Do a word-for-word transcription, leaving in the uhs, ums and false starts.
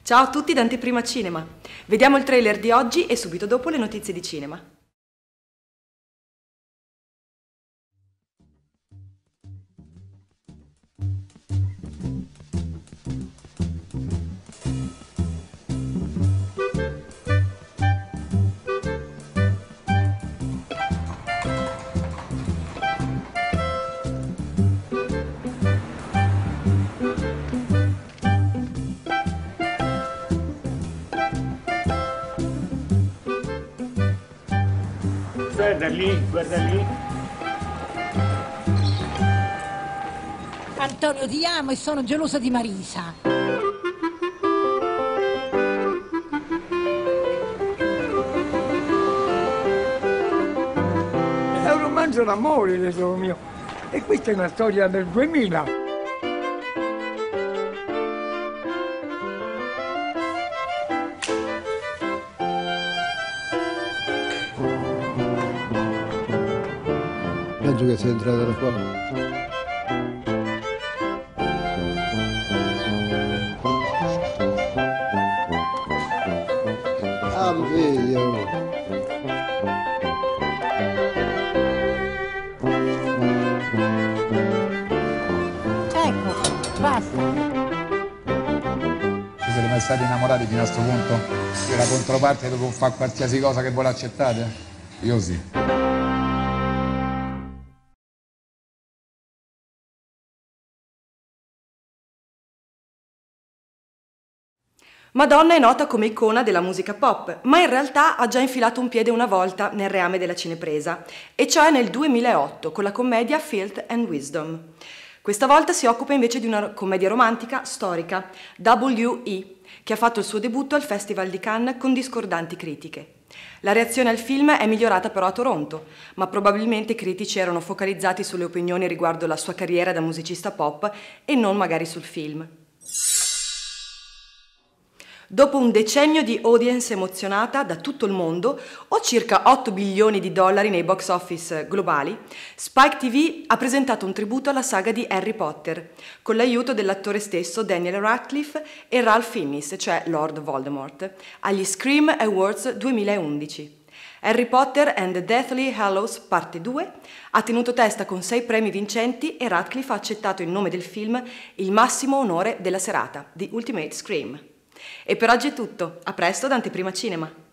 Ciao a tutti da Anteprima Cinema. Vediamo il trailer di oggi e subito dopo le notizie di cinema. Guarda lì, guarda lì. Antonio, ti amo e sono gelosa di Marisa. È un romanzo d'amore, tesoro mio. E questa è una storia del duemila. Penso che sia entrata da qua. Ah, figlio. Ecco, basta. Ci siete mai stati innamorati fino a questo punto? Che la controparte dopo fare qualsiasi cosa che voi l'accettate? Io sì. Madonna è nota come icona della musica pop, ma in realtà ha già infilato un piede una volta nel reame della cinepresa, e cioè nel duemilaotto con la commedia Filth and Wisdom. Questa volta si occupa invece di una commedia romantica storica, W E, che ha fatto il suo debutto al Festival di Cannes con discordanti critiche. La reazione al film è migliorata però a Toronto, ma probabilmente i critici erano focalizzati sulle opinioni riguardo la sua carriera da musicista pop e non magari sul film. Dopo un decennio di audience emozionata da tutto il mondo, o circa otto bilioni di dollari nei box office globali, Spike T V ha presentato un tributo alla saga di Harry Potter, con l'aiuto dell'attore stesso Daniel Radcliffe e Ralph Fiennes, cioè Lord Voldemort, agli Scream Awards duemilaundici. Harry Potter and the Deathly Hallows Parte due ha tenuto testa con sei premi vincenti e Radcliffe ha accettato in nome del film il massimo onore della serata, The Ultimate Scream. E per oggi è tutto, a presto da Anteprima Cinema!